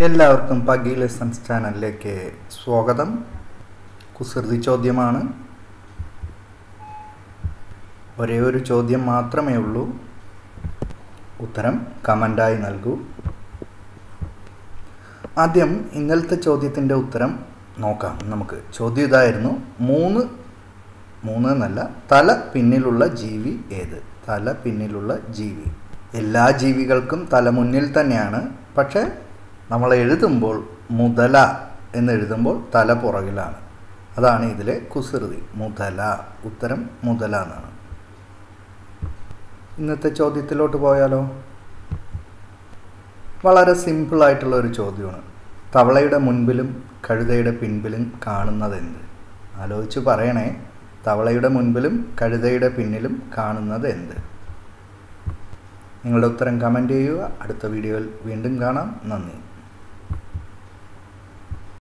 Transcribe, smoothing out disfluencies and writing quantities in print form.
എല്ലാവർക്കും പഗ്ഗി ലെസൺസ് ചാനലിലേക്ക് സ്വാഗതം. കുസൃതി ചോദ്യമാണ്. ഒരേ ഒരു ചോദ്യം മാത്രമേ ഉള്ളൂ. ഉത്തരം കമൻ്റായി നൽകൂ. ആദ്യം ഇന്നലത്തെ ചോദ്യത്തിൻ്റെ ഉത്തരം നോക്കാം നമുക്ക്. ചോദ്യം ഇതായിരുന്നു, മൂന്ന് എന്നല്ല, തല പിന്നിലുള്ള ജീവി ഏത്? തല പിന്നിലുള്ള ജീവി. എല്ലാ ജീവികൾക്കും തല മുന്നിൽ തന്നെയാണ്. പക്ഷേ നമ്മൾ എഴുതുമ്പോൾ മുതല എന്നെഴുതുമ്പോൾ തല പുറകിലാണ്. അതാണ് ഇതിലെ കുസൃതി. മുതല. ഉത്തരം മുതല എന്നാണ്. ഇന്നത്തെ ചോദ്യത്തിലോട്ട് പോയാലോ? വളരെ സിമ്പിളായിട്ടുള്ള ഒരു ചോദ്യമാണ്. തവളയുടെ മുൻപിലും കഴുതയുടെ പിൻപിലും കാണുന്നതെന്ത്? ആലോചിച്ച് പറയണേ. തവളയുടെ മുൻപിലും കഴുതയുടെ പിന്നിലും കാണുന്നത് എന്ത്? നിങ്ങളുടെ ഉത്തരം കമൻറ്റ് ചെയ്യുക. അടുത്ത വീഡിയോയിൽ വീണ്ടും കാണാം. നന്ദി.